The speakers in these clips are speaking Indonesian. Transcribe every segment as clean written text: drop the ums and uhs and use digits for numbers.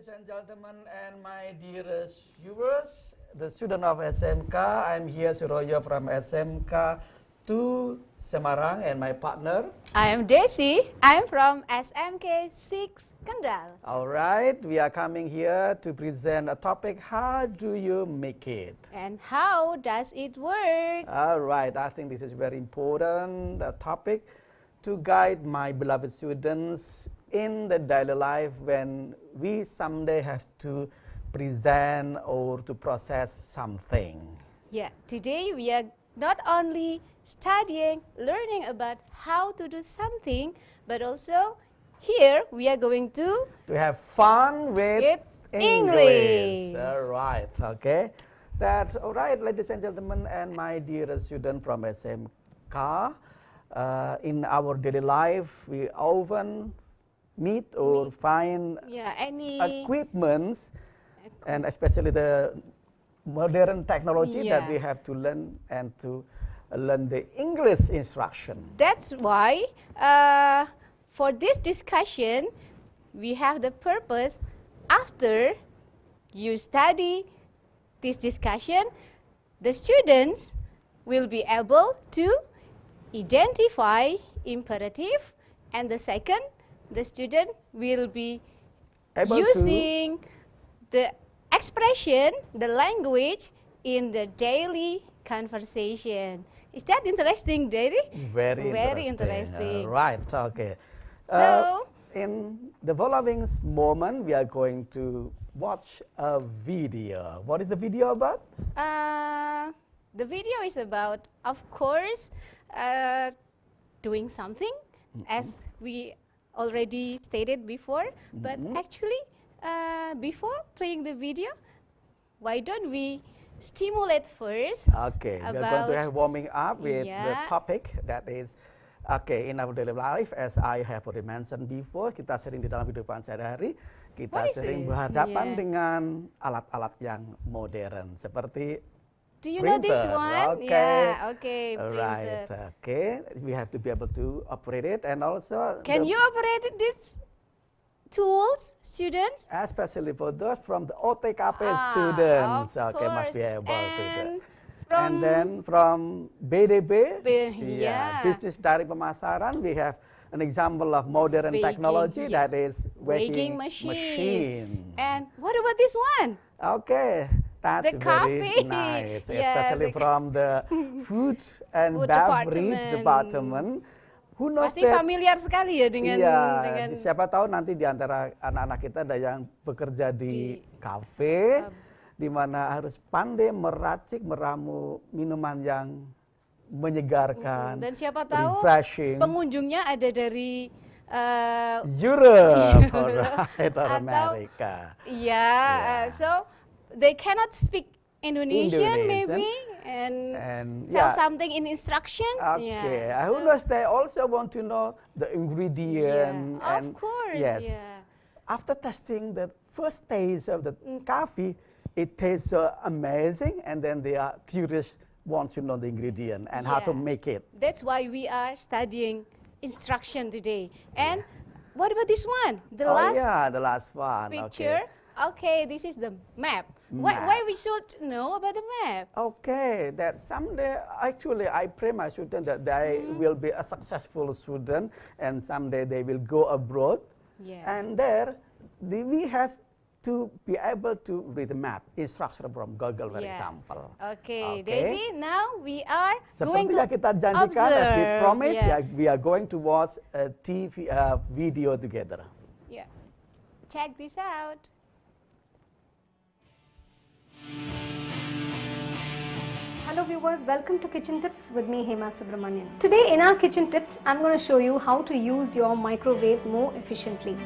Ladies and gentlemen and my dearest viewers, the student of SMK, I'm here Suroyo from SMK 2 Semarang and my partner. I am Desi, I'm from SMK 6 Kendal. Alright, we are coming here to present a topic, how do you make it? And how does it work? Alright, I think this is very important topic to guide my beloved students in the daily life when we someday have to present or to process something. Yeah, today we are not only studying, learning about how to do something, but also here we are going to have fun with English. Alright, okay. Alright, ladies and gentlemen and my dear student from SMK, in our daily life we often meet or find any equipments and especially the modern technology that we have to learn and to learn the English instruction. That's why for this discussion we have the purpose after you study this discussion, the students will be able to identify imperative, and the second, the student will be using the expression, the language in the daily conversation. Is that interesting, Daddy? Very interesting. Right, okay. So, in the following moment, we are going to watch a video. What is the video about? The video is about, of course, doing something, as we already stated before, but actually before playing the video, why don't we stimulate first? Okay, we are going to have warming up with the topic that is in our daily life, as I have already mentioned before, kita sering di dalam kehidupan sehari-hari, kita sering berhadapan dengan alat-alat yang modern seperti do you printer. know this one? Okay. Yeah, okay, printer. Right, okay. We have to be able to operate it, and also can you operate these tools, students? Especially for those from the OTKP students, okay, must be able to do. And then from BDB, Business Direct Pemasaran, we have an example of modern technology that is weighing machine. And what about this one? Okay, that's very nice, especially from the food and beverage department. Who knows Pasti familiar sekali ya dengan siapa tahu nanti di antara anak-anak kita ada yang bekerja di kafe, di mana harus pandai meracik, meramu minuman yang menyegarkan, dan siapa tahu refreshing. Pengunjungnya ada dari Europe or Amerika. So they cannot speak Indonesian maybe and tell something in instruction. Okay, who knows, they also want to know the ingredient. Of course, After testing the first taste of the coffee, it tastes amazing, and then they are curious, want to know the ingredient and how to make it. That's why we are studying instruction today. And what about this one? The last one. Picture. Okay, this is the map. Why we should know about the map? Okay, that someday, actually, I pray my students that they will be a successful student, and someday they will go abroad. And there, we have to be able to read the map, instruction from Google, for example. Okay, Daddy, now we are going to Seperti yang kita janjikan, as we promised, we are going to watch a TV video together. Yeah, check this out. Hello viewers, welcome to Kitchen Tips with me Hema Subramanian. Today in our Kitchen Tips, I'm going to show you how to use your microwave more efficiently.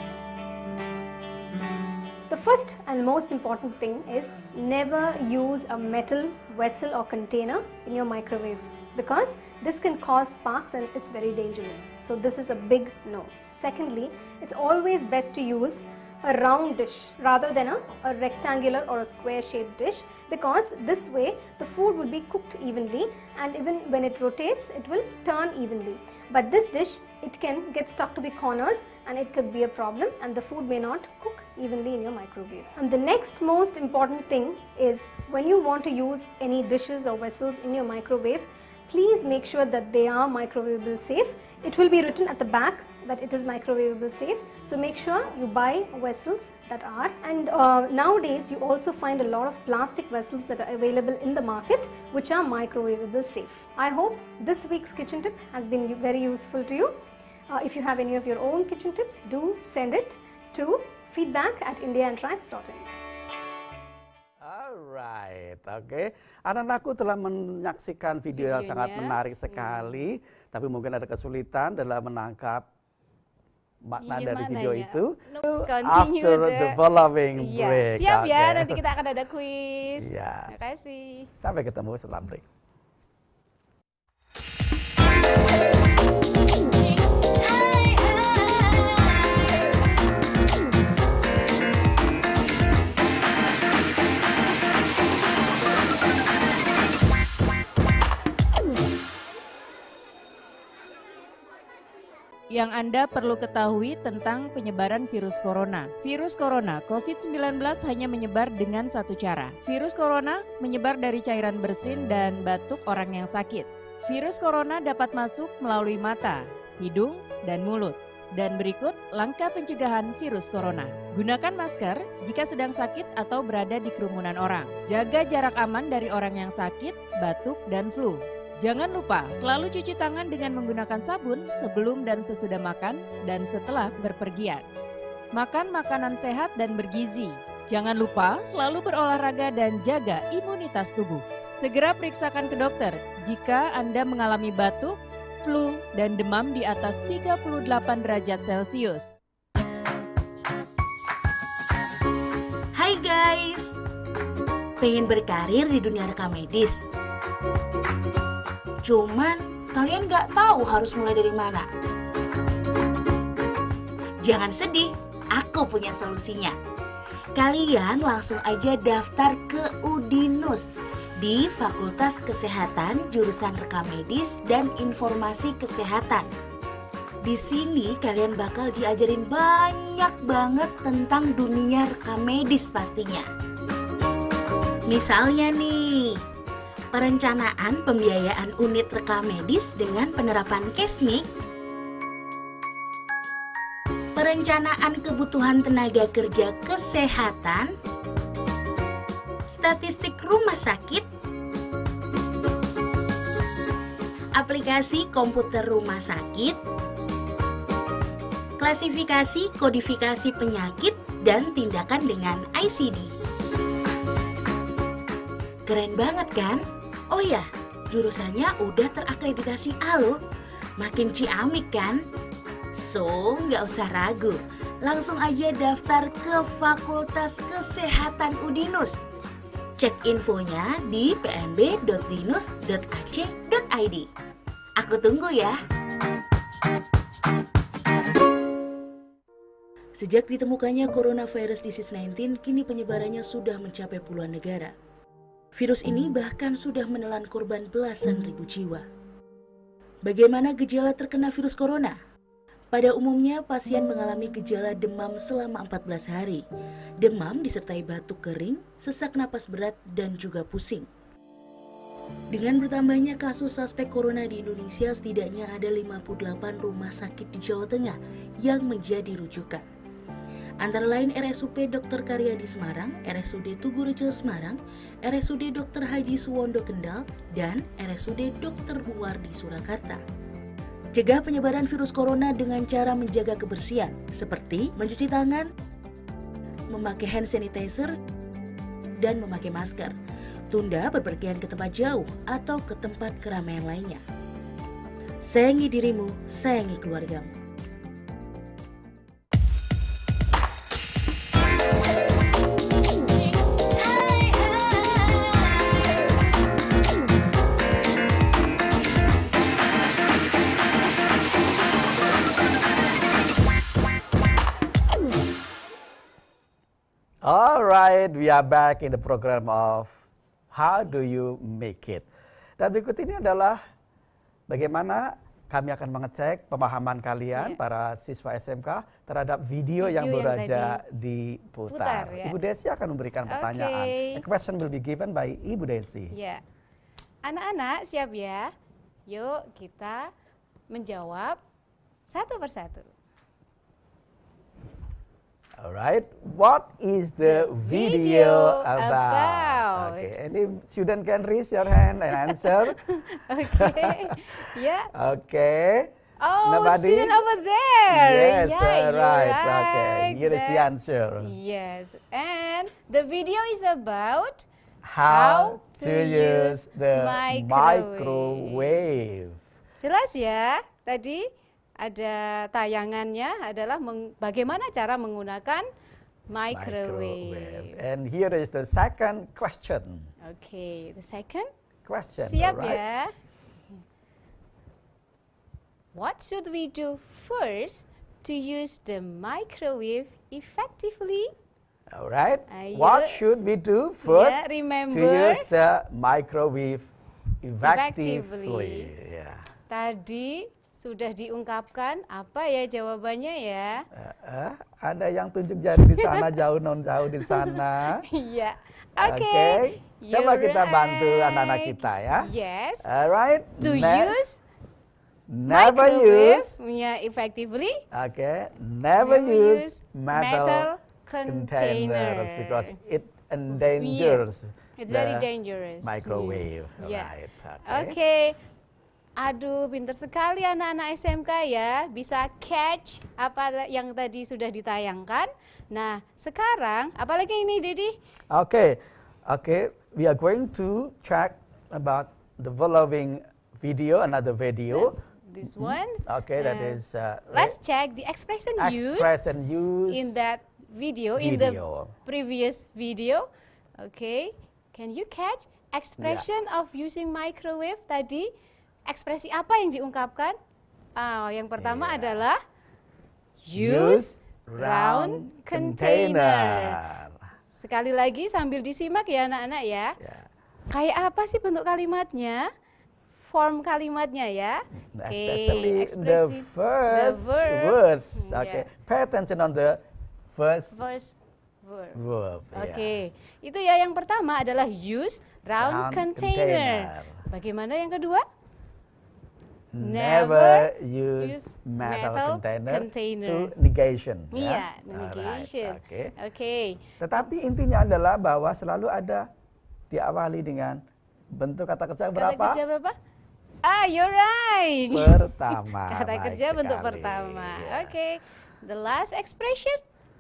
The first and most important thing is never use a metal vessel or container in your microwave, because this can cause sparks and it's very dangerous. So this is a big no. Secondly, it's always best to use a round dish rather than a rectangular or a square shaped dish, because this way the food will be cooked evenly, and even when it rotates it will turn evenly. But this dish, it can get stuck to the corners and it could be a problem, and the food may not cook evenly in your microwave. And the next most important thing is when you want to use any dishes or vessels in your microwave, please make sure that they are microwavable safe. It will be written at the back that it is microwavable safe. So make sure you buy vessels that are. And nowadays you also find a lot of plastic vessels that are available in the market which are microwavable safe. I hope this week's kitchen tip has been very useful to you. If you have any of your own kitchen tips, do send it to feedback@indiaantracks.in. Alright, oke. Anak-anakku telah menyaksikan video yang sangat menarik sekali, tapi mungkin ada kesulitan dalam menangkap makna dari video itu. After the following break. Siap ya, nanti kita akan ada kuis. Terima kasih. Sampai ketemu setelah break. Yang Anda perlu ketahui tentang penyebaran virus corona. Virus corona COVID-19 hanya menyebar dengan satu cara. Virus corona menyebar dari cairan bersin dan batuk orang yang sakit. Virus corona dapat masuk melalui mata, hidung, dan mulut. Dan berikut langkah pencegahan virus corona. Gunakan masker jika sedang sakit atau berada di kerumunan orang. Jaga jarak aman dari orang yang sakit, batuk, dan flu. Jangan lupa selalu cuci tangan dengan menggunakan sabun sebelum dan sesudah makan dan setelah berpergian. Makan makanan sehat dan bergizi. Jangan lupa selalu berolahraga dan jaga imunitas tubuh. Segera periksakan ke dokter jika Anda mengalami batuk, flu, dan demam di atas 38 derajat Celcius. Hai guys, pengen berkarir di dunia rekam medis? Cuman kalian nggak tahu harus mulai dari mana. Jangan sedih, aku punya solusinya. Kalian langsung aja daftar ke Udinus di Fakultas Kesehatan jurusan Rekam Medis dan Informasi Kesehatan. Di sini kalian bakal diajarin banyak banget tentang dunia rekam medis pastinya. Misalnya nih, perencanaan pembiayaan unit rekam medis dengan penerapan Kesmik, perencanaan kebutuhan tenaga kerja kesehatan, statistik rumah sakit, aplikasi komputer rumah sakit, klasifikasi kodifikasi penyakit, dan tindakan dengan ICD. Keren banget kan? Oh ya, jurusannya udah terakreditasi A loh. Makin ciamik kan? So, nggak usah ragu. Langsung aja daftar ke Fakultas Kesehatan Udinus. Cek infonya di pnb.dinus.ac.id. Aku tunggu ya. Sejak ditemukannya coronavirus disease 19, kini penyebarannya sudah mencapai puluhan negara. Virus ini bahkan sudah menelan korban belasan ribu jiwa. Bagaimana gejala terkena virus corona? Pada umumnya, pasien mengalami gejala demam selama 14 hari. Demam disertai batuk kering, sesak napas berat, dan juga pusing. Dengan bertambahnya kasus suspek corona di Indonesia, setidaknya ada 58 rumah sakit di Jawa Tengah yang menjadi rujukan. Antara lain RSUP Dr. Karyadi Semarang, RSUD Tugurejo Semarang, RSUD Dr. Haji Suwondo Kendal, dan RSUD Dr. Buwardi Surakarta. Cegah penyebaran virus corona dengan cara menjaga kebersihan, seperti mencuci tangan, memakai hand sanitizer, dan memakai masker. Tunda bepergian ke tempat jauh atau ke tempat keramaian lainnya. Sayangi dirimu, sayangi keluargamu. Alright, we are back in the program of How Do You Make It. Dan berikut ini adalah bagaimana kami akan mengecek pemahaman kalian para siswa SMK terhadap video yang baru saja diputar. Ibu Desi akan memberikan pertanyaan. A question will be given by Ibu Desi. Ya. Anak-anak siap ya? Yuk kita menjawab satu persatu. Alright, what is the video about? Okay, any student can raise your hand and answer. Okay, yeah. Okay. Oh, student over there. Yes, yeah, right. right. Okay, here is the answer. Yes, and the video is about how to use the microwave. Jelas ya, tadi ada tayangannya adalah bagaimana cara menggunakan microwave. And here is the second question. Okay, the second question. Siap right? ya. What should we do first to use the microwave effectively? Alright. What should we do first remember, to use the microwave effectively? Yeah. Tadi sudah diungkapkan, apa ya jawabannya ya? Ada yang tunjuk jari di sana, jauh non jauh di sana. Iya. Oke. Coba kita bantu anak-anak kita ya. Yes. Alright. To use never use effectively. Okay. Never use metal containers because it endangers. It's very dangerous. Microwave. Yeah. Right. Okay. Aduh, pinter sekali anak-anak SMK ya, bisa catch apa yang tadi sudah ditayangkan. Nah, sekarang apalagi ini, Dedi? Okay, we are going to check about the following video, another video. This one. Okay, that is. Let's check the expression used in that video, in the previous video. Okay, can you catch expression of using microwave tadi? Ekspresi apa yang diungkapkan? Yang pertama adalah use round container. Sekali lagi sambil disimak ya anak-anak ya. Kayak apa sih bentuk kalimatnya? Form kalimatnya ya. Especially the first words. Okay, pay attention on the first verb. Oke, itu ya yang pertama adalah use round container. Bagaimana yang kedua? Never use metal container to negation. Iya, negation. Oke. Tetapi intinya adalah bahwa selalu ada diawali dengan bentuk kata kerja berapa? Kata kerja berapa? You're right. Pertama. Kata kerja bentuk pertama. Oke. The last expression.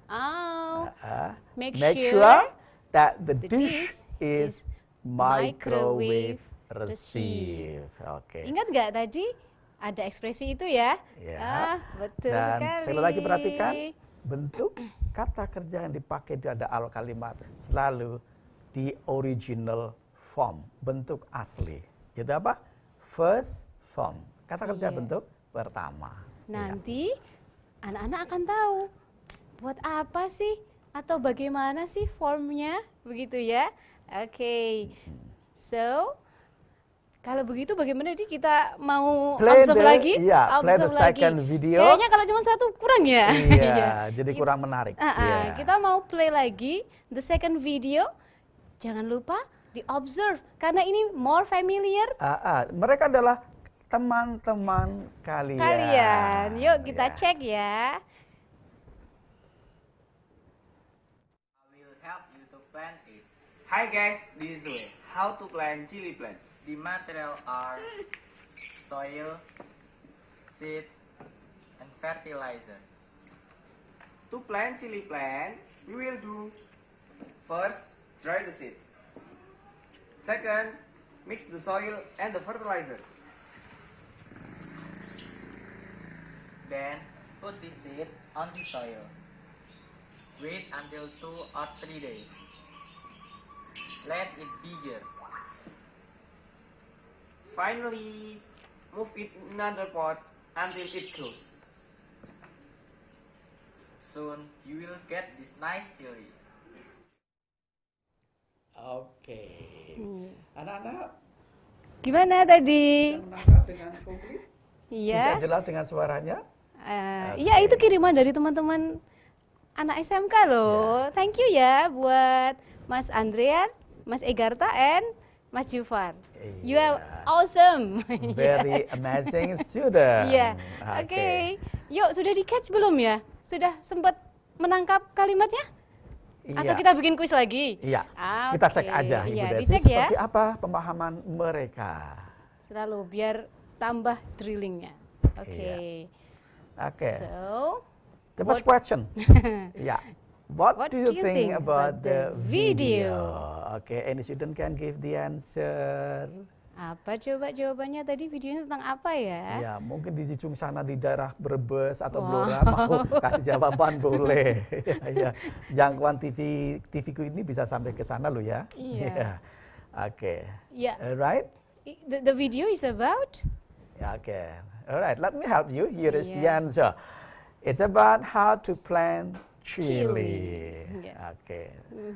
Make sure that the dish is microwave receive. Oke. Ingat nggak tadi ada ekspresi itu ya? Ya. Betul dan sekali. sekali lagi perhatikan bentuk kata kerja yang dipakai di awal kalimat selalu di original form, bentuk asli. Itu apa? First form. Kata kerja bentuk pertama. Nanti anak-anak akan tahu buat apa sih atau bagaimana sih formnya, begitu ya? Oke. So, kalau begitu bagaimana nih kita mau observe lagi? Play the second video. Kayaknya kalau cuma satu kurang ya? Iya, jadi kurang menarik. Kita mau play lagi the second video. Jangan lupa di-observe, karena ini more familiar. Mereka adalah teman-teman kalian. Yuk kita cek ya. I will help you to plant it. Hi guys, this is Zoe. How to plant chili plant? The material are soil, seeds, and fertilizer. To plant chili plant, we will do first dry the seeds. Second, mix the soil and the fertilizer. Then put the seed on the soil. Wait until 2 or 3 days. Let it bigger. Finally, move it in another pot until it grows. Soon, you will get this nice chili. Oke. Anak-anak Gimana tadi? bisa menangkap dengan komplit? Iya. Bisa jelas dengan suaranya? Iya, itu kiriman dari teman-teman anak SMK loh. Yeah. Thank you ya buat Mas Andrean, Mas Egarta, and Mas Jufar. Yeah. You are awesome. Very amazing student. Iya. Oke. Yuk, sudah di catch belum ya? Sudah sempat menangkap kalimatnya? Iya. Atau kita bikin kuis lagi? Iya. Kita cek aja Ibu Desi dicek seperti apa pemahaman mereka. Selalu biar tambah drillingnya. Oke. Oke. So, the first question. Yeah. What do you think about the video? Okay, any student can give the answer. Apa coba jawabannya tadi, videonya tentang apa ya? Ya, mungkin di ujung sana di daerah Brebes atau Blora mau kasih jawaban boleh. Ya, jangkauan TV-ku ini bisa sampai ke sana loh ya. Iya. Oke. Yeah. Alright. The video is about? Okay. Alright, let me help you. Here is the answer. It's about how to plant chili. Yeah. Okay.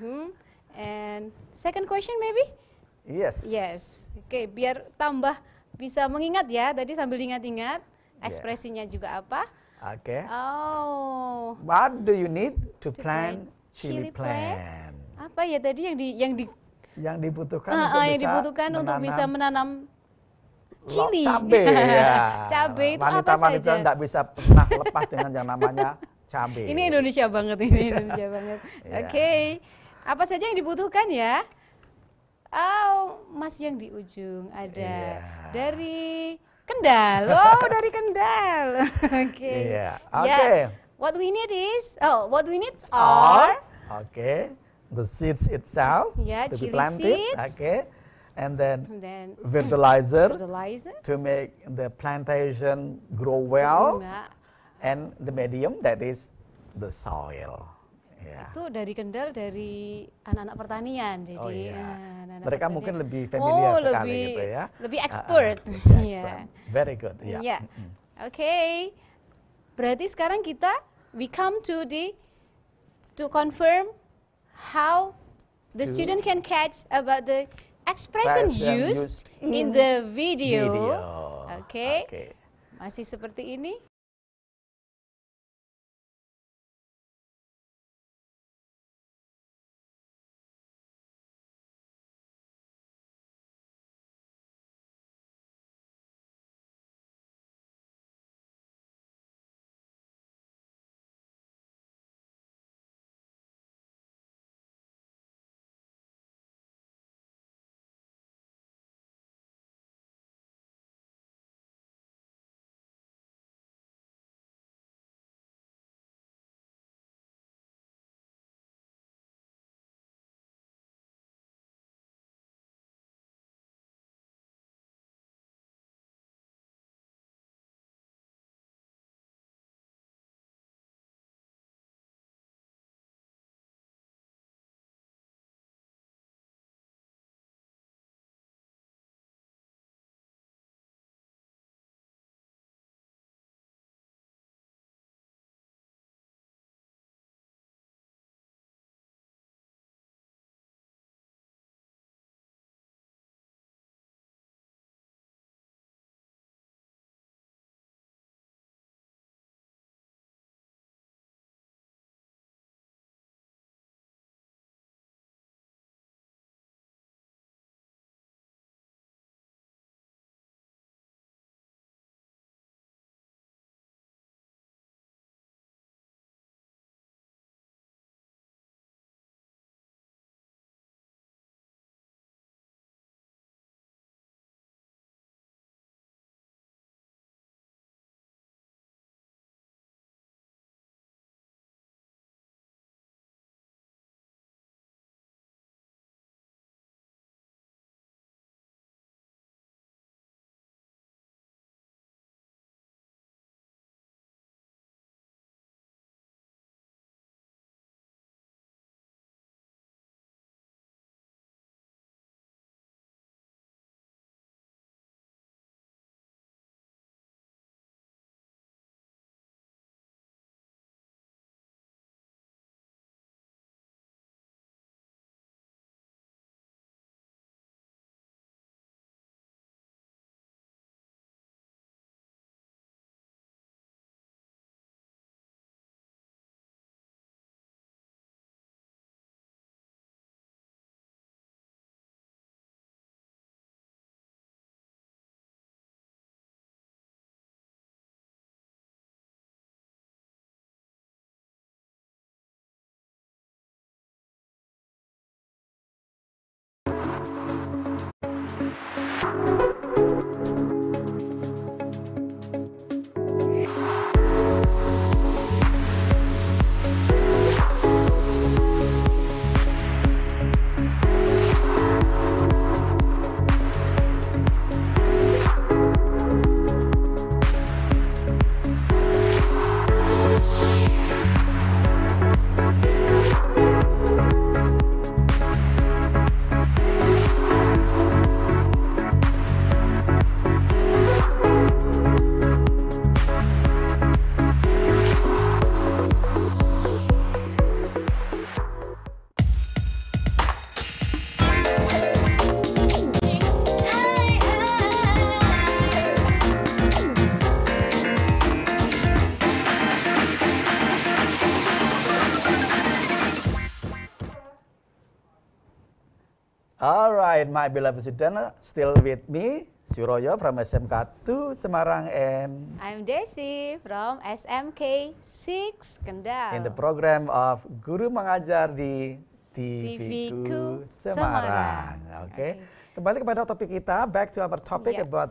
And second question maybe? Yes. Yes. Oke, biar tambah bisa mengingat ya. Tadi sambil ingat-ingat ekspresinya juga apa? Oke. Oh. What do you need to plant chili plant? Apa ya tadi yang dibutuhkan untuk bisa menanam chili. Cabai ya. Cabai itu apa saja? Wanita-wanita nggak bisa pernah lepas dengan yang namanya cabai. Ini Indonesia banget ini, Indonesia banget. Oke. Apa saja yang dibutuhkan ya? Oh, Mas yang di ujung ada dari Kendal. Oh, dari Kendal. Oke. Oke. What we need are the seeds itself to be planted. Okay. And then fertilizer to make the plantation grow well. And the medium, that is the soil. Itu dari Kendal, dari anak-anak pertanian. Jadi mereka mungkin lebih familiar sekali gitu ya. Lebih expert. Very good. Oke. Berarti sekarang we come to confirm how the student can catch about the expression used in the video. Oke. Masih seperti ini. Alright, my beloved student, still with me, Suroyo from SMK 2 Semarang, and I'm Desi from SMK 6 Kendal. In the program of Guru Mengajar di TV-ku Semarang. Oke. Kembali kepada topik kita, back to our topic about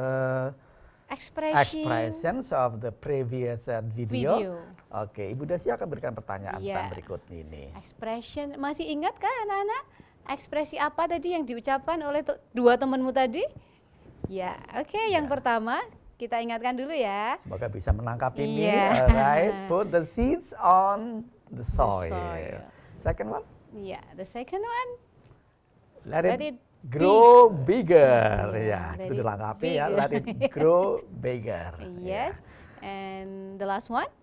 expressions of the previous video. Oke, Ibu Desi akan berikan pertanyaan berikut ini. Expression, masih ingat kan anak-anak? Ekspresi apa tadi yang diucapkan oleh dua temanmu tadi? Ya, oke. Yang pertama kita ingatkan dulu ya. Semoga bisa menangkap ini. Alright, put the seeds on the soil. Second one? Yeah, the second one. Let it grow bigger. Ya, itu dilengkapi ya. Let it grow bigger. Yes. And the last one?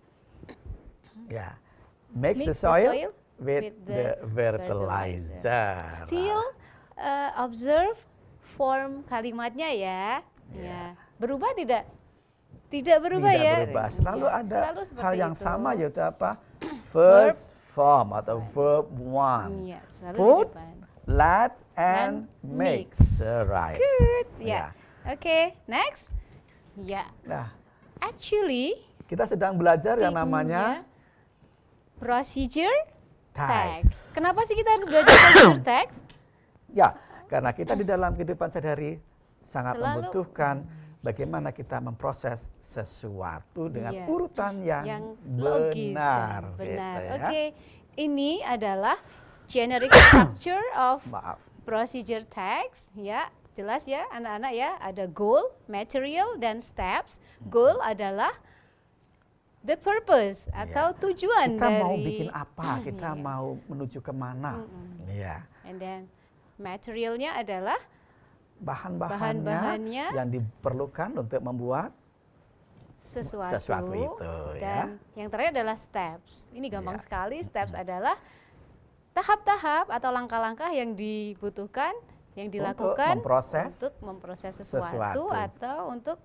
Ya, mix the soil with the fertilizer. Still observe form kalimatnya ya. Berubah tidak? Tidak berubah ya. Tidak berubah. Selalu ada hal yang sama yaitu apa? First form atau verb one. Put, let, and mix. Right. Good. Okay. Next. Nah, actually kita sedang belajar yang namanya procedure text. Kenapa sih kita harus belajar procedure text? Ya, karena kita di dalam kehidupan sehari-hari sangat membutuhkan bagaimana kita memproses sesuatu dengan urutan yang logis benar. Benar. Gitu ya. Oke, ini adalah generic structure of procedure text. Ya, jelas ya anak-anak ya. Ada goal, material, dan steps. Goal adalah the purpose atau tujuan kita dari mau bikin apa, kita mau menuju kemana. And then materialnya adalah bahan-bahannya yang diperlukan untuk membuat sesuatu itu. Dan yang terakhir adalah steps. Ini gampang sekali. Steps adalah tahap-tahap atau langkah-langkah yang dibutuhkan, yang dilakukan untuk memproses sesuatu atau untuk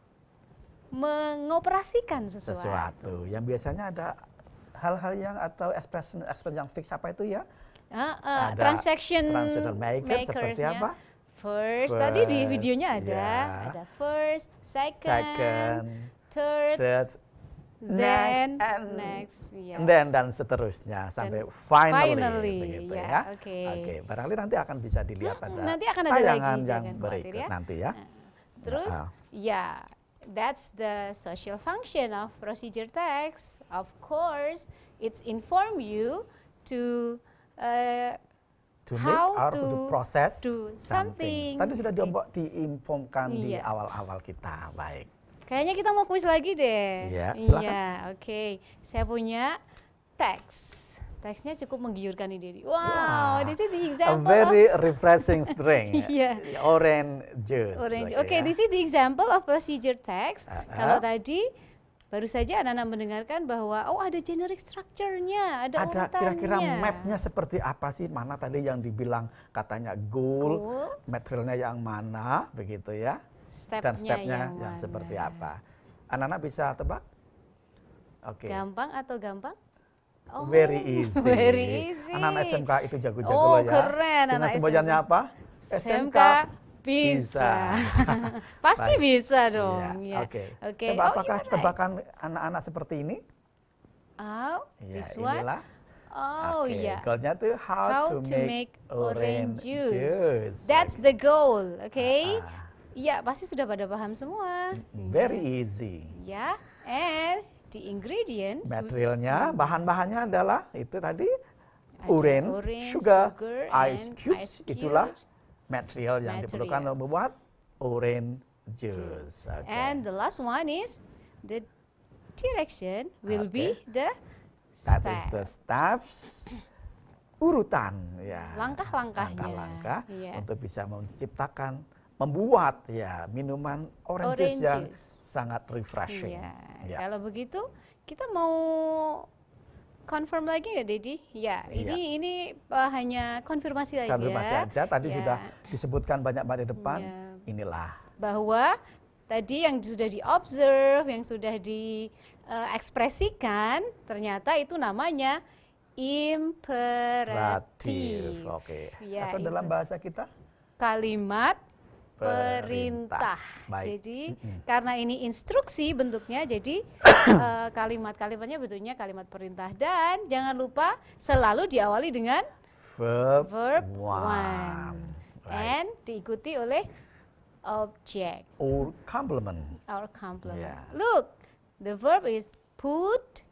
mengoperasikan sesuatu. Yang biasanya ada hal-hal yang atau expression yang fix apa itu ya? Transaction maker seperti apa? First, tadi di videonya ada first, second, third, then next, dan seterusnya sampai finally begitu ya. Oke, barangkali nanti akan bisa dilihat pada tayangan yang berikut nanti ya. Terus that's the social function of procedure text. Of course, it's inform you to how to process do something. Tadi sudah diinformkan di awal-awal kita. Baik. Kayaknya kita mau kuis lagi deh. Silakan. Oke. Saya punya teks. Teksnya cukup menggiurkan ini. Wow, this is the example. A very refreshing drink. Orange juice. This is the example of procedure text. Kalau tadi baru saja anak-anak mendengarkan bahwa ada generic structure-nya, ada urutannya. Kira-kira map-nya seperti apa sih? Mana tadi yang dibilang katanya goal, materialnya yang mana, begitu ya? Dan step-nya yang seperti apa? Anak-anak bisa tebak? Oke. Gampang atau gampang? Very easy. Very easy. Anak-anak SMK itu jago-jago loh ya. Keren. Dengan semboyannya apa? SMK bisa. Pasti bisa dong. Oke. Coba apakah tebakan anak-anak seperti ini? This one. Goalnya tuh how to make orange juice. That's the goal. Ya, pasti sudah pada paham semua. Very easy. And the ingredients, materialnya, bahan-bahannya adalah itu tadi orange, sugar, ice cubes. Itulah material yang diperlukan untuk membuat orange juice. And the last one is the direction will be the steps, urutan langkah-langkahnya. Langkah-langkah untuk bisa menciptakan, membuat minuman orange juice yang sangat refreshing. Kalau begitu kita mau confirm lagi ya, Dedi? Ini hanya konfirmasi aja. Konfirmasi aja. Tadi sudah disebutkan banyak-banyak di depan. Inilah bahwa tadi yang sudah di-observe, yang sudah diekspresikan, ternyata itu namanya imperatif. Oke. Ya, atau dalam bahasa kita? Kalimat perintah. Jadi karena ini instruksi bentuknya, jadi kalimat-kalimatnya bentuknya kalimat perintah. Dan jangan lupa selalu diawali dengan verb one. And diikuti oleh object. Or complement. Our complement. Yeah. Look, the verb is put,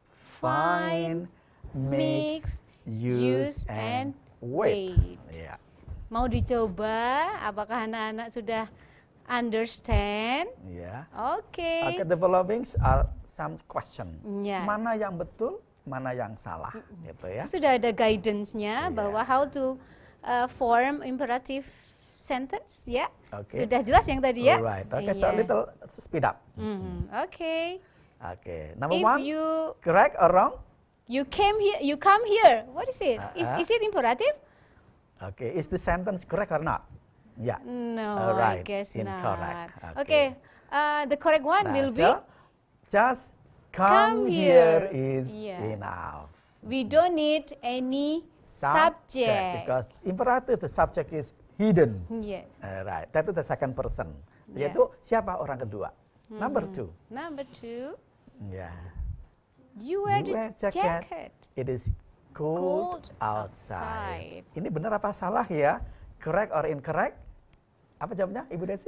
find, mix, use, and wait. Yeah. Mau dicoba? Apakah anak-anak sudah understand? Yeah. Oke. Okay, the following are some question. Yeah. Mana yang betul, mana yang salah, gitu ya. Sudah ada guidance-nya bahwa how to form imperative sentence, ya. Okay. Sudah jelas yang tadi ya. Alright. Okay, so little speed up. Okay. Okay. Number one. If you correct or wrong? You came here. You come here. What is it? Is it imperative? Okay. Is the sentence correct or not? Yeah. No, right. I guess incorrect. not. Okay. The correct one will be just come here is enough. We don't need any subject. Because imperative, the subject is hidden. Yeah. Right. That is the second person. Yaitu siapa orang kedua? Number two. Number two. Yeah. You wear the jacket. It is cold outside. Ini benar apa salah ya? Correct or incorrect? Apa jawabnya, Ibu Desi?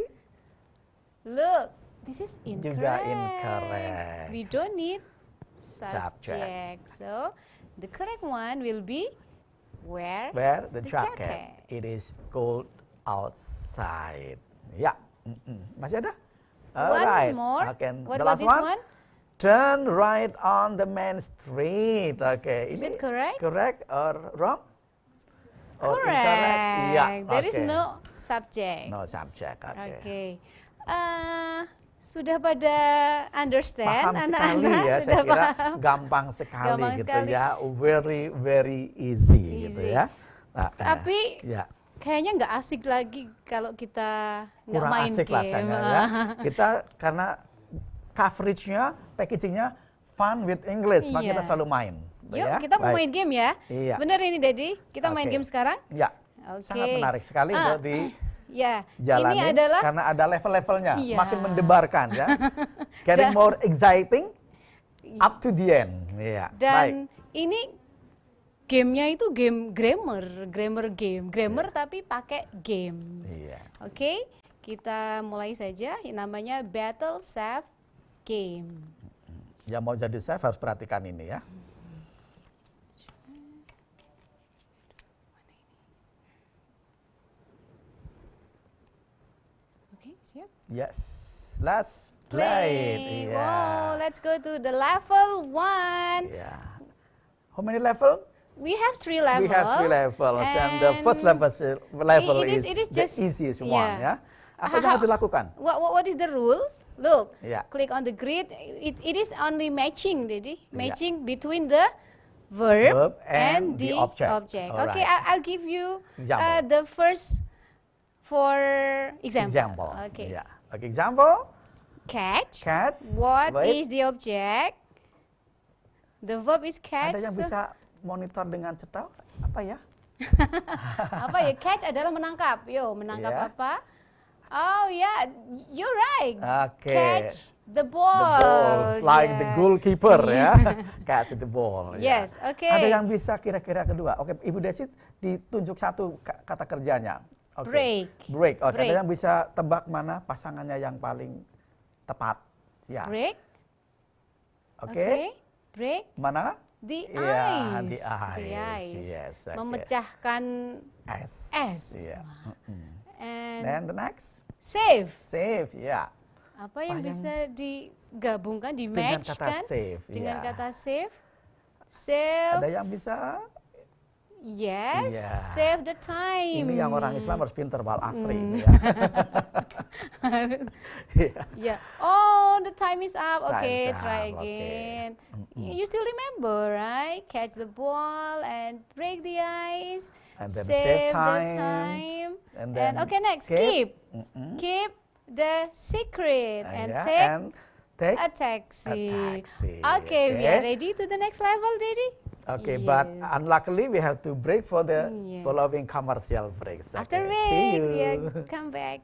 Look, this is incorrect. Juga incorrect. We don't need subject. So, the correct one will be wear the jacket. It is cold outside. Ya. Masih ada? One more. Okay. What about this one? Turn right on the main street. Okay. Is it correct? Correct or wrong? Or correct. Yeah. There is no subject. No subject. Okay. Sudah pada understand anak-anak? Ya, saya kira gampang sekali ya. Very very easy. Gitu ya. Nah, tapi kayaknya nggak asik lagi kalau kita nggak main asik game. Rasanya, ya. Kita karena coveragenya, packagingnya fun with English, maka kita selalu main. Yuk, kita mau main game ya. Iya. Bener ini, Daddy? Kita main game sekarang? Ya. Sangat menarik sekali untuk ini dijalani adalah karena ada level-levelnya, makin mendebarkan ya. Getting more exciting up to the end. Dan ini gamenya itu game grammar game, tapi pakai games. Oke, kita mulai saja. Namanya Battle Save Game. Yang mau jadi chef harus perhatikan ini ya. Oke, siap? Yes, let's play. Wow, let's go to the level 1. How many level? We have 3 levels. We have 3 levels, and the first level is the easiest one. Ya. Apa yang harus dilakukan? What is the rules? Look, click on the grid. It is only matching, Daddy. Matching between the verb and the object. Okay, I'll give you the first for example. Okay. Okay, example. Catch. Catch. What is the object? The verb is catch. Ada yang bisa monitor dengan cetak? Apa ya? Apa ya? Catch adalah menangkap. Yo, menangkap apa? Oh yeah, you're right. Catch the ball. The ball, like the goalkeeper ya. Catch the ball. Yes, okay. Ada yang bisa kira-kira kedua. Oke, Ibu Desi ditunjuk satu kata kerjanya. Break. Break. Oke, ada yang bisa tebak mana pasangannya yang paling tepat? Ya. Break. Oke. Break. Mana? The ice. The ice. Yes. Memecahkan es. And then the next? Save. Save, ya. Apa yang bisa digabungkan, di-match kan? Dengan kata save. Save. Ada yang bisa? Yes, save the time. Ini yang orang Islam harus pinter wal asri. Oh, the time is up. Okay, try again. You still remember, right? Catch the ball and break the ice. And then save the time. And okay, next, keep the secret and take a taxi. Okay, we are ready to the next level, Daddy. Okay, but unluckily we have to break for the following commercial breaks. Okay. After break, we come back.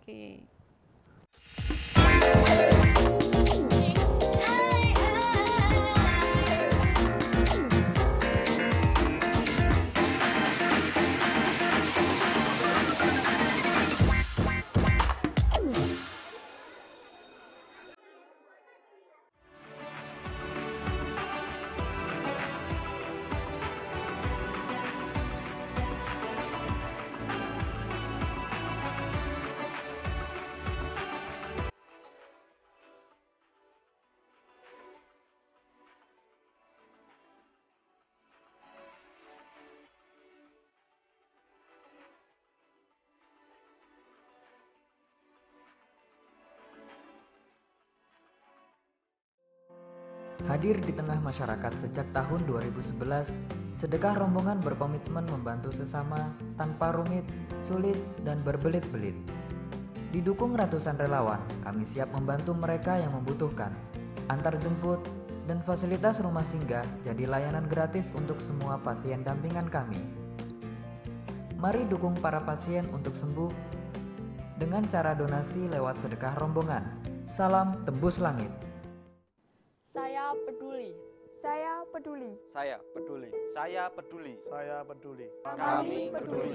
Hadir di tengah masyarakat sejak tahun 2011, sedekah rombongan berkomitmen membantu sesama tanpa rumit, sulit, dan berbelit-belit. Didukung ratusan relawan, kami siap membantu mereka yang membutuhkan. Antar jemput dan fasilitas rumah singgah jadi layanan gratis untuk semua pasien dampingan kami. Mari dukung para pasien untuk sembuh dengan cara donasi lewat sedekah rombongan. Salam tembus langit. Saya peduli. Saya peduli. Saya peduli. Saya peduli. Saya peduli. Kami peduli.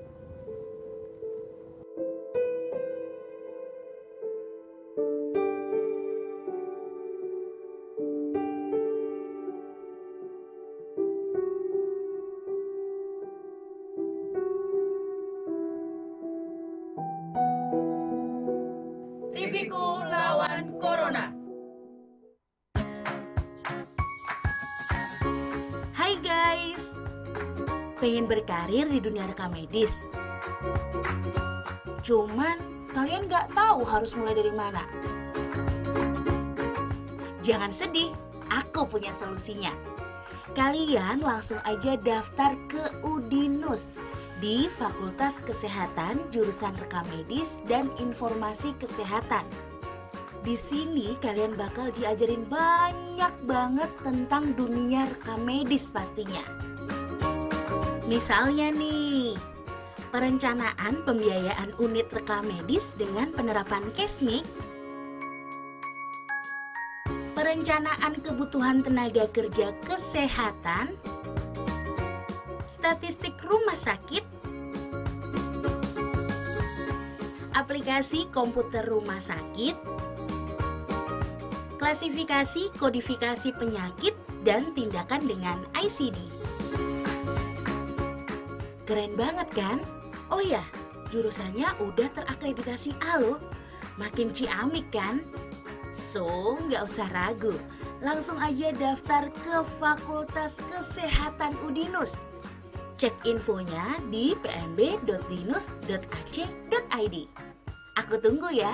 TV-ku lawan Corona. Hai guys, pengen berkarir di dunia rekam medis. Cuman kalian nggak tahu harus mulai dari mana. Jangan sedih, aku punya solusinya. Kalian langsung aja daftar ke Udinus di Fakultas Kesehatan jurusan Rekam Medis dan Informasi Kesehatan. Di sini kalian bakal diajarin banyak banget tentang dunia rekam medis pastinya. Misalnya nih, perencanaan pembiayaan unit rekam medis dengan penerapan Kesmik, perencanaan kebutuhan tenaga kerja kesehatan, statistik rumah sakit, aplikasi komputer rumah sakit, klasifikasi kodifikasi penyakit, dan tindakan dengan ICD. Keren banget kan? Oh ya, jurusannya udah terakreditasi A loh. Makin ciamik kan? So, nggak usah ragu. Langsung aja daftar ke Fakultas Kesehatan Udinus. Cek infonya di pmb.dinus.ac.id. Aku tunggu ya.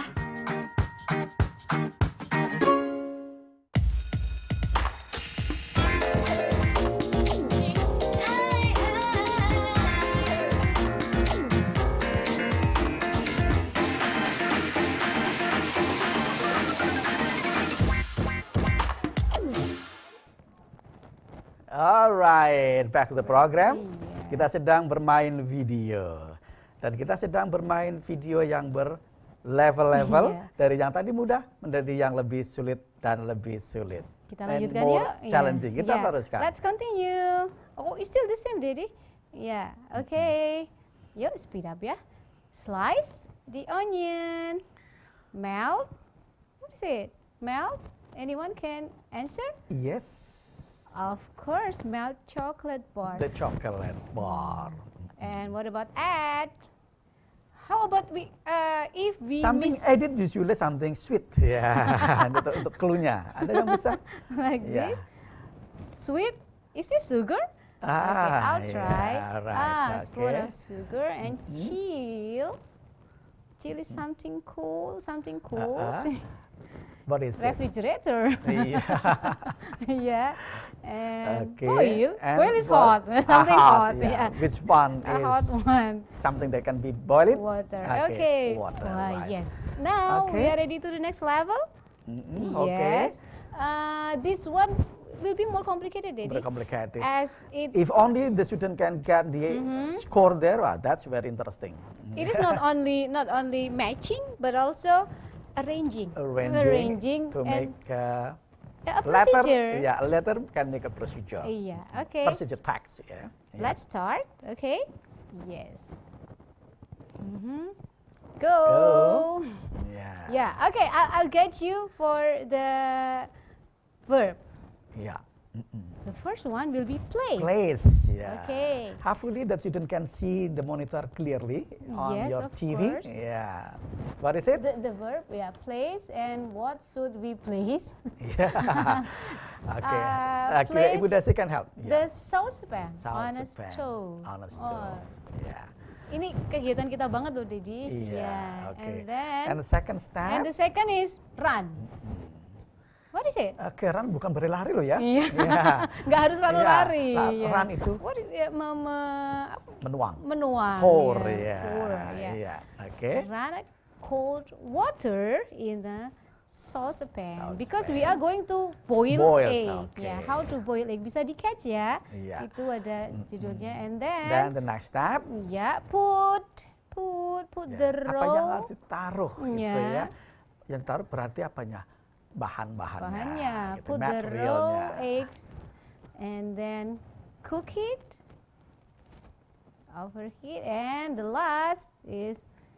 Alright, back to the program. Kita sedang bermain video. Dan kita sedang bermain video yang berlevel-level. Dari yang tadi mudah menjadi yang lebih sulit dan lebih sulit. Kita lanjutkan yuk. Challenging. Kita teruskan. Let's continue. Oh, it's still the same, Daddy. Yeah, okay. Yuk, speed up ya. Slice the onion. Melt. What is it? Melt? Anyone can answer? Yes. Of course, melt chocolate bar. The chocolate bar. And what about add? How about if we something added usually something sweet ya. untuk clue-nya. Ada yang bisa? Like this? Sweet? Is this sugar? Okay, I'll try. Right, spoon of sugar and chill. Chill is something cool, What is refrigerator. Yeah. And boil. And boil is hot. Something hot. Yeah. Which one a is hot one? Something that can be boiled? Water. Okay. Water. Right. Yes. Now we are ready to the next level. Okay. Yes. This one will be more complicated, Daddy. More complicated. If only the student can get the score there, that's very interesting. It is not only matching, but also arranging to make a procedure. A letter can make a procedure. Yeah, okay. Procedure text, yeah. Let's start, okay? Yes. Go. Yeah, okay, I'll get you for the verb. Yeah. The first one will be place. Place, yeah. Okay. Hopefully the student can see the monitor clearly on your TV. Course. Yeah. What is it? The verb, yeah, place, and what should we place? Yeah. Okay. Ibu Desi can help. The saucepan on a stove. On a stove. Yeah. Ini kegiatan kita banget loh, Didi. Yeah. Okay. And the second step. And the second is run. What is it? Run bukan berlari loh ya. Iya. Nggak harus selalu lari. Run itu. What is it? Menuang. Pour, yeah. Okay. Run cold water in the saucepan. Because we are going to boil egg. Okay. Yeah, how to boil egg. Bisa di-catch ya. Itu ada judulnya. And then the next step. Ya, put the raw. Apa yang harus ditaruh gitu ya. Yang ditaruh berarti apanya? Bahan-bahannya. Put the raw eggs and then cook it, overheat, and the last is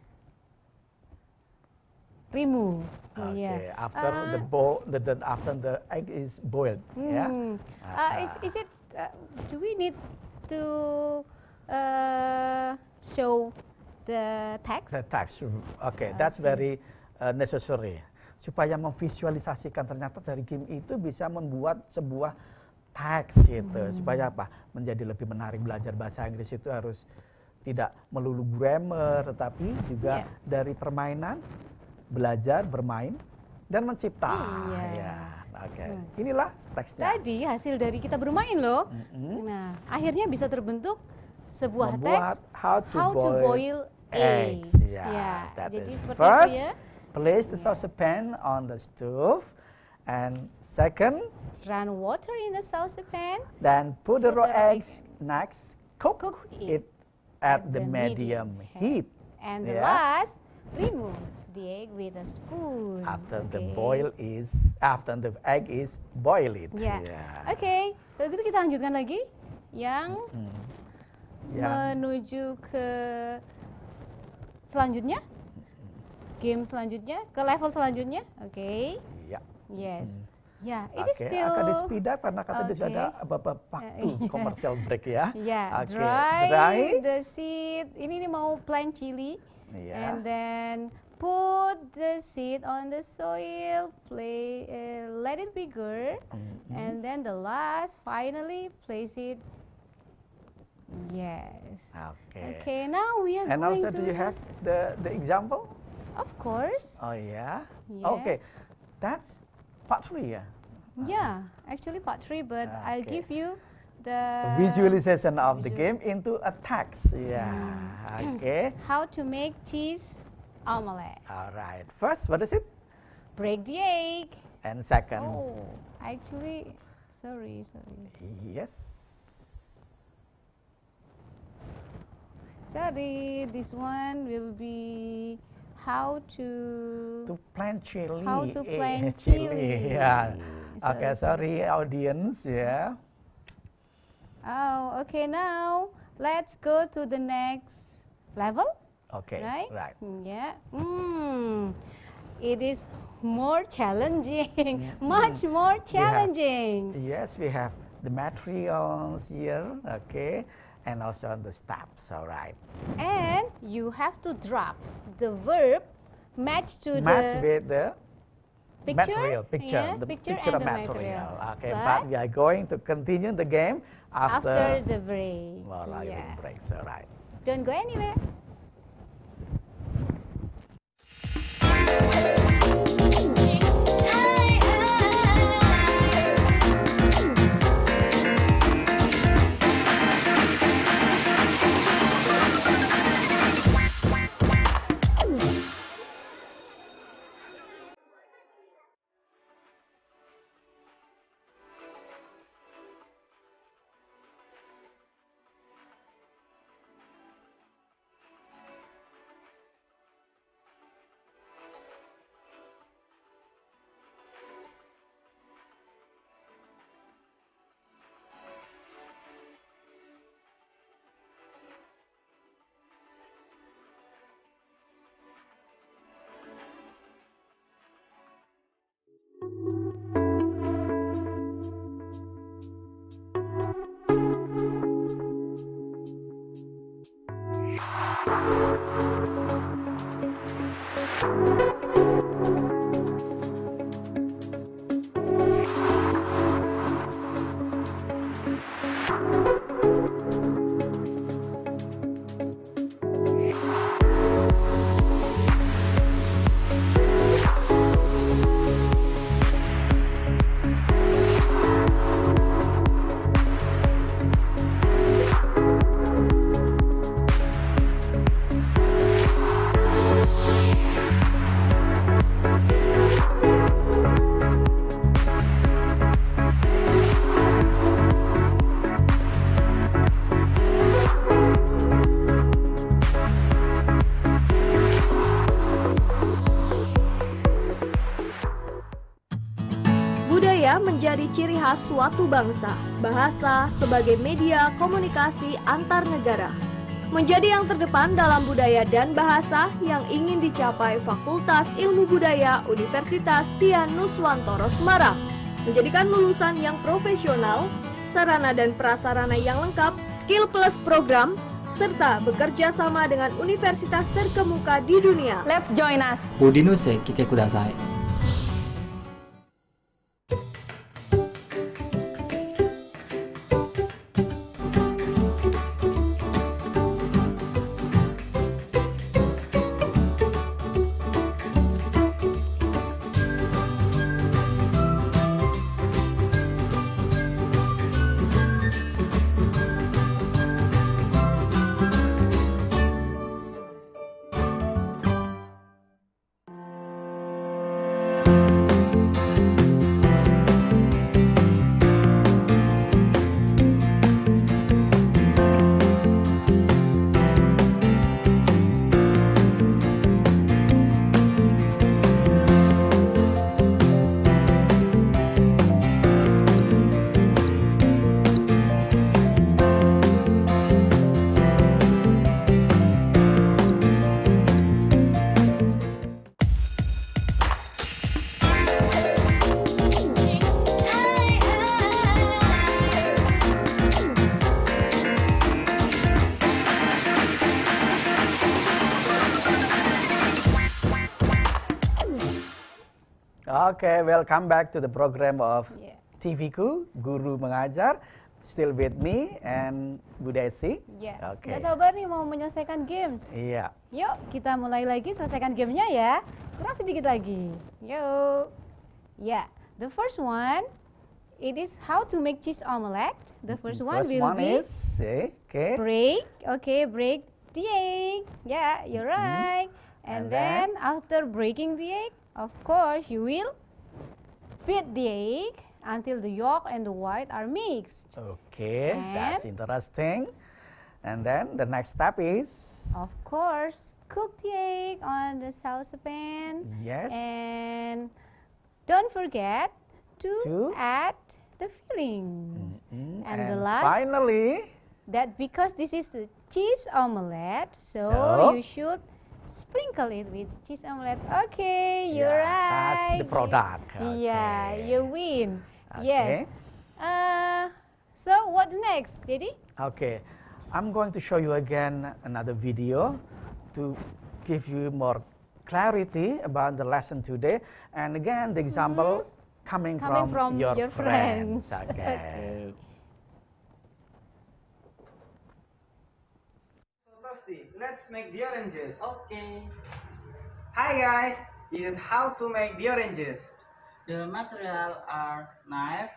remove. Okay. After after the egg is boiled. Is it? Do we need to show the text? The text. Okay, that's very necessary. Supaya memvisualisasikan ternyata dari game itu bisa membuat sebuah teks gitu. Supaya apa? Menjadi lebih menarik. Belajar bahasa Inggris itu harus tidak melulu grammar, tetapi juga dari permainan, belajar, bermain, dan mencipta. Inilah teksnya. Tadi hasil dari kita bermain loh. Nah, akhirnya bisa terbentuk sebuah teks how to boil eggs. Jadi seperti first, itu ya. Place the saucepan on the stove, and second, run water in the saucepan. Then put the raw eggs next. Cook it at the medium heat. And the last, remove the egg with a spoon. After the egg is boiled. Okay, kalau gitu kita lanjutkan lagi yang menuju ke selanjutnya. Game selanjutnya, ke level selanjutnya, oke? Yes. It is still. Akan di speed up karena kata dia ada beberapa waktu commercial break ya. Dry the seed. Ini mau plant chili, and then put the seed on the soil. Let it be grow, and then the last, finally place it. Yes. Okay. Now we are going to. And also, do you have the example? Of course. Oh yeah? Okay, that's part 3 ya? Yeah, actually part 3, but I'll give you the visualization of the game into a text. Okay. How to make cheese omelette. Alright, first, what is it? Break the egg. And second? Actually, sorry. Yes. Sorry, this one will be how to plant chili. How to plant chili. Okay, sorry audience. Okay, now let's go to the next level. Okay, right. It is more challenging, much more challenging. We have the materials here, okay, and also the steps, all right. And you have to drop the verb match with the picture, picture, the picture and of the material. Okay, but we are going to continue the game after the break. Breaks, all right. Don't go anywhere. Menjadi ciri khas suatu bangsa. Bahasa sebagai media komunikasi antar negara menjadi yang terdepan dalam budaya dan bahasa yang ingin dicapai Fakultas Ilmu Budaya Universitas Dian Nuswantoro Semarang. Menjadikan lulusan yang profesional, sarana dan prasarana yang lengkap, skill plus program, serta bekerja sama dengan universitas terkemuka di dunia. Let's join us. Udinuse kite kudasai. Okay, welcome back to the program of TVku, Guru Mengajar. Still with me and Bu Desi. Oke. Gak sabar nih mau menyelesaikan games. Iya. Yuk kita mulai lagi, selesaikan gamenya ya. Kurang sedikit lagi. Yuk. The first one, it is how to make cheese omelette. The first one will be break. Okay, break the egg. Yeah, you're right. And then after breaking the egg, of course, you will beat the egg until the yolk and the white are mixed. Okay, that's interesting. And then the next step is? Of course, cook the egg on the saucepan. Yes. And don't forget to add the filling. And the last, finally, that because this is the cheese omelette, so you should sprinkle it with cheese omelette. Okay, you're right. That's the product. Yeah, you win. Yes. So what's next, Daddy? Okay, I'm going to show you again another video to give you more clarity about the lesson today. And again, the example coming from your friends. Okay. Let's make the oranges. Okay. Hi guys, this is how to make the oranges. The material are knife,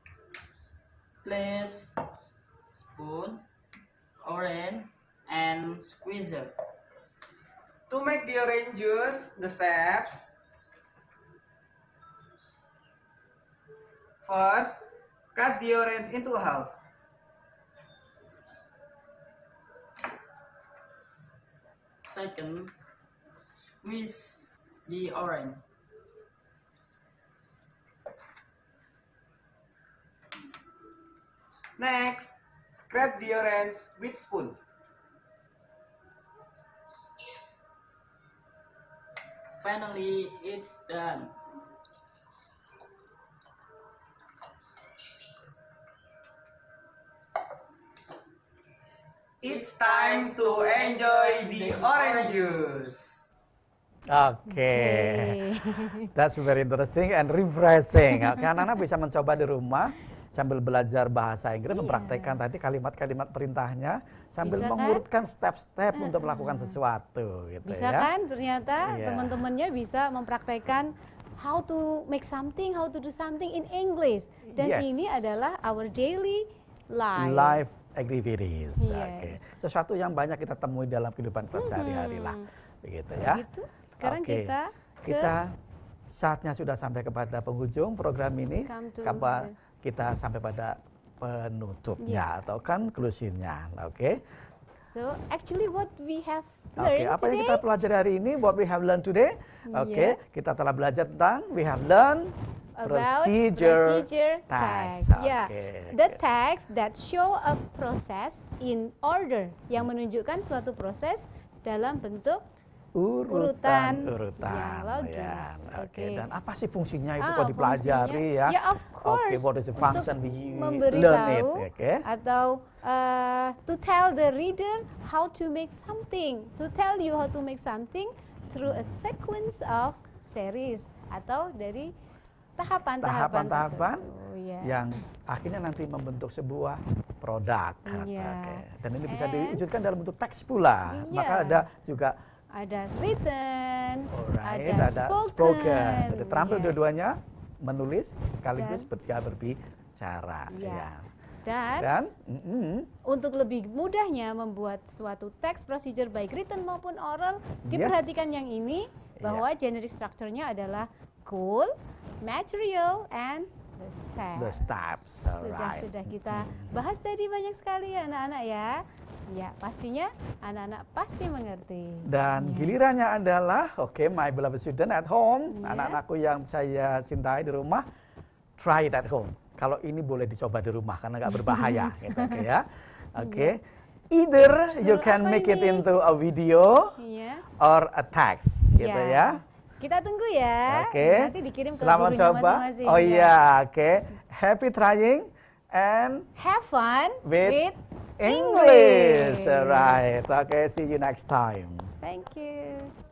place, spoon, orange, and squeezer. To make the oranges, the steps. First, cut the orange into half. Second, squeeze the orange. Next, scrape the orange with spoon. Finally, it's done. It's time to enjoy the orange juice. Okay. That's very interesting and refreshing. Anak-anak bisa mencoba di rumah sambil belajar bahasa Inggris, mempraktekkan tadi kalimat-kalimat perintahnya sambil bisa mengurutkan step-step untuk melakukan sesuatu. Gitu bisa ya. Kan ternyata teman-temannya bisa mempraktekkan how to make something, how to do something in English. Dan ini adalah our daily life activities. Okay. Sesuatu yang banyak kita temui dalam kehidupan kita sehari-hari lah. Begitu ya. Begitu. Sekarang kita saatnya sudah sampai kepada penghujung program ini. Kita sampai pada penutupnya atau conclusion-nya. Oke. So actually what we have learned apa yang kita pelajari hari ini? What we have learned today? Kita telah belajar tentang we have learned about procedure text. The text that show a process in order, yang menunjukkan suatu proses dalam bentuk urutan yang logis. Dan apa sih fungsinya itu kalau dipelajari ya? Of course. What is the function we memberitahu atau to tell the reader how to make something, to tell you how to make something through a sequence of series atau dari tahapan-tahapan yang akhirnya nanti membentuk sebuah produk. Dan ini bisa diwujudkan dalam bentuk teks pula. Maka ada juga written, ada spoken. Jadi terampil dua-duanya menulis sekaligus berbicara. Dan untuk lebih mudahnya membuat suatu teks procedure baik written maupun oral, diperhatikan yang ini bahwa generic structure-nya adalah goal, material, and the steps. Sudah kita bahas tadi banyak sekali anak-anak ya. Ya, pastinya anak-anak pasti mengerti. Dan gilirannya adalah, my beloved student at home, anak-anakku yang saya cintai di rumah, try it at home. Kalau ini boleh dicoba di rumah karena nggak berbahaya, gitu, Either you can make it into a video or a text, gitu ya. Kita tunggu ya. Nanti dikirim ke gurunya masing-masing. Happy trying and have fun with English. Right. See you next time. Thank you.